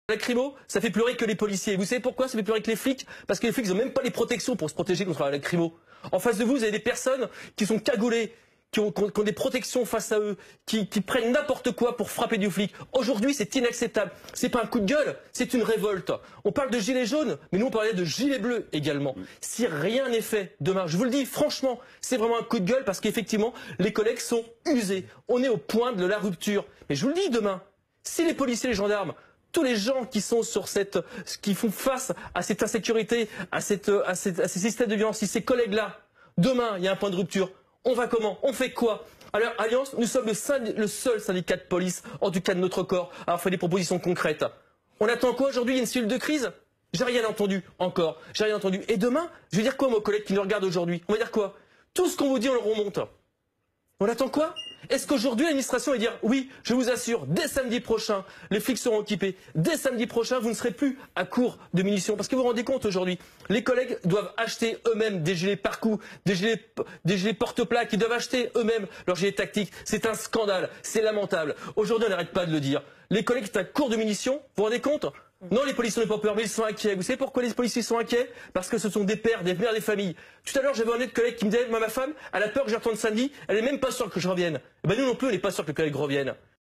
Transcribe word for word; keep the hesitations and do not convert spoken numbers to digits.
Lacrymo, ça fait pleurer que les policiers. Vous savez pourquoi ça fait pleurer que les flics? Parce que les flics n'ont même pas les protections pour se protéger contre la lacrymo. En face de vous, vous avez des personnes qui sont cagoulées, qui ont, qui ont, qui ont des protections face à eux, qui, qui prennent n'importe quoi pour frapper du flic. Aujourd'hui, c'est inacceptable. C'est pas un coup de gueule, c'est une révolte. On parle de gilets jaunes, mais nous on parlait de gilets bleus également. Si rien n'est fait demain, je vous le dis franchement, c'est vraiment un coup de gueule parce qu'effectivement, les collègues sont usés. On est au point de la rupture. Mais je vous le dis demain, si les policiers et les gendarmes, tous les gens qui sont sur cette, qui font face à cette insécurité, à, cette, à, cette, à ces systèmes de violence, si ces collègues-là, demain, il y a un point de rupture, on va comment? On fait quoi? Alors, Alliance, nous sommes le, syndi le seul syndicat de police, en tout cas de notre corps, à avoir fait des propositions concrètes. On attend quoi aujourd'hui? Il y a une cellule de crise? J'ai rien entendu encore. J'ai rien entendu. Et demain, je vais dire quoi, aux collègues qui nous regardent aujourd'hui? On va dire quoi? Tout ce qu'on vous dit, on le remonte. On attend quoi? Est-ce qu'aujourd'hui l'administration va dire oui, je vous assure, dès samedi prochain, les flics seront équipés. Dès samedi prochain, vous ne serez plus à court de munitions. Parce que vous vous rendez compte aujourd'hui, les collègues doivent acheter eux-mêmes des gilets par-coup, des gilets, des gilets porte-plaques, ils doivent acheter eux-mêmes leurs gilets tactiques. C'est un scandale, c'est lamentable. Aujourd'hui, on n'arrête pas de le dire. Les collègues sont à court de munitions, vous vous rendez compte? Non, les policiers n'ont pas peur, mais ils sont inquiets. Vous savez pourquoi les policiers sont inquiets? Parce que ce sont des pères, des mères, des familles. Tout à l'heure, j'avais un autre collègue qui me disait, moi, ma femme, elle a peur que je retourne samedi, elle est même pas sûre que je revienne. Eh ben, nous non plus, on n'est pas sûr que le collègue revienne.